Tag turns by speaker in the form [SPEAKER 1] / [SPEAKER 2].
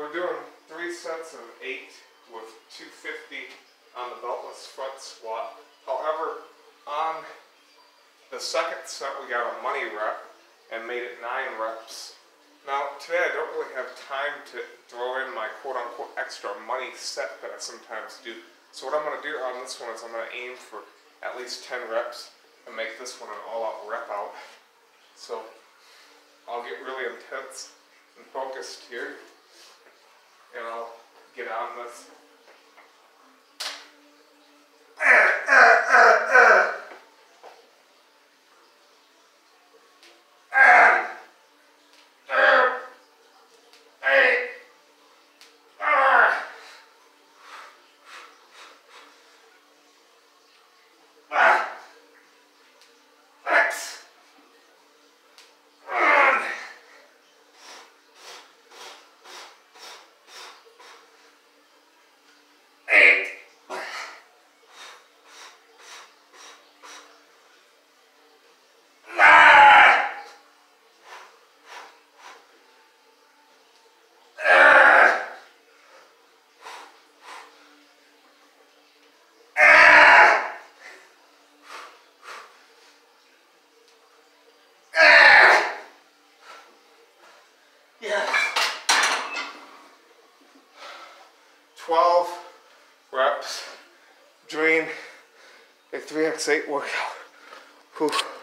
[SPEAKER 1] we're doing 3 sets of 8 with 250 on the beltless front squat. However, on the second set we got a money rep and made it 9 reps. Now today I don't really have time to throw in my quote-unquote extra money set that I sometimes do. So what I'm going to do on this one is I'm going to aim for at least 10 reps and make this one an all-out rep out. So I'll get really intense and focused here, and I'll get on this. Yes. 12 reps during a 3x8 workout. Whew.